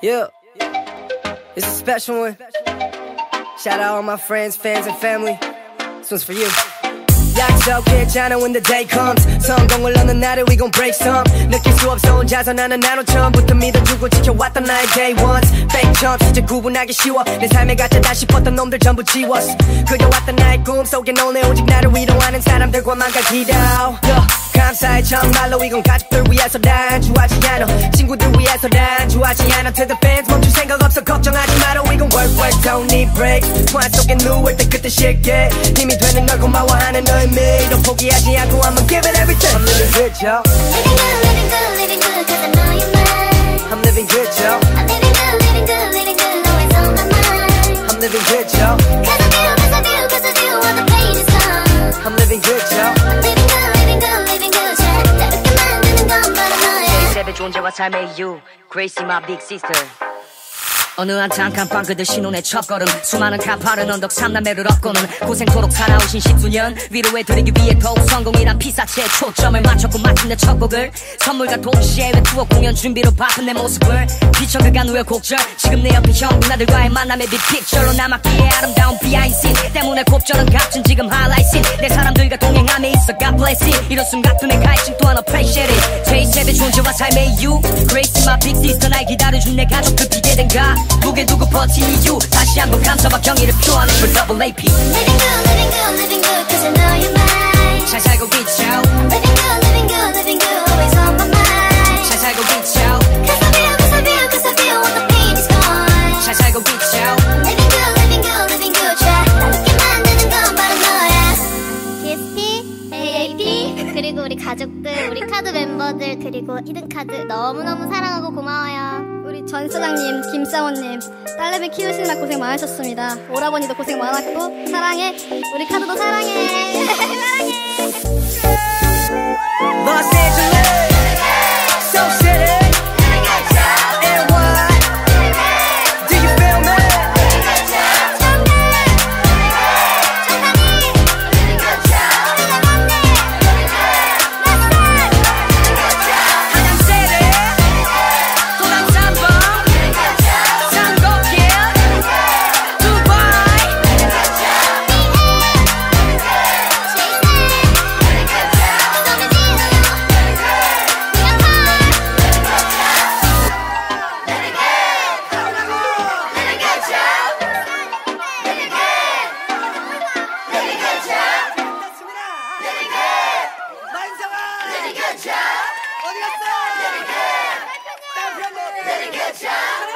Yeah, it's a special one. Shout out all my friends, fans, and family. This one's for you. 약속했잖아 when the day comes. 성공을 얻는 날에 we gon' break some. 느낄 수 없어 혼자서 나는 나로 처음부터 믿어주고 지켜왔던 나의 day ones. Fake jumps 이제 구분하기 쉬워. 내 삶에 가짜다 싶었던 놈들 전부 지웠어. 그려왔던 나의 꿈속에 오늘 오직 나를 위로하는 사람들과만 갈 기도. 감사해 정말로 이건 가족들 위해서 난 좋아하지 않아. 친구들 위해서 난 좋아하지 않아. To the fans 멈출 생각 없어 걱정하지 마라. We gon' work don't need break. 소환 속에 누울 때 그때 쉽게 힘이 되는 널 고마워하는 너의 미도 포기하지 않고 I'ma give it everything. I'm living good, yo. Living good, cause I know you're mine. I'm living good, yo. I'm living good, always on my mind. I'm living good, yo. Cause of you, all the pain is gone. I'm living good, yo. I'm living good, 잘 다르게 만드는 건 바로 너야. 세대 존재와 삶의 이유 Gracie my big sister. 어느 한창 깜빵 그들 신혼의 첫걸음 수많은 가파른 언덕 삼남매를 얻고는 고생토록 살아오신 10수년 위로해드리기 위해 더욱 성공이란 피사체에 초점을 맞췄고 마침내 첫 곡을 선물과 동시에 왜 투어 공연 준비로 바쁜 내 모습을 비춰 그간 우여곡절 지금 내 옆에 형 누나들과의 만남의 빅픽처로 남았기에 아름다운 behind scene 때문에 곱절은 값진 지금 하이라이트 내 사람들과 동행함에 있어 God bless it 이런 순간도 내 가해증 또한 appreciate it 제2세대 존재와 삶의 이유 Gracie my big sister 날 기다려준 내 가족들 비계된가 무게 두고 버틴 이유 다시 한번 감사와 경의를 표하는 for double AP Living good, cause I know you're mine. 잘 살고 있죠 Living good, always on my mind. 잘 살고 있죠 Cause of you, all the pain is gone. 잘 살고 있죠 Living good, 잘 다르게 만드는 건 바로 너야. DSP, AAP, 그리고 우리 가족들, 우리 카드 멤버들, 그리고 히든카드 너무너무 사랑하고 고마워요. 우리 전 사장님, 김사원님, 딸내미 키우시느라 고생 많으셨습니다. 오라버니도 고생 많았고 사랑해. 우리 카드도 사랑해. 사랑해. Los Angeles, Soul City, NY. Do you feel me? 어디 갔어? 남편도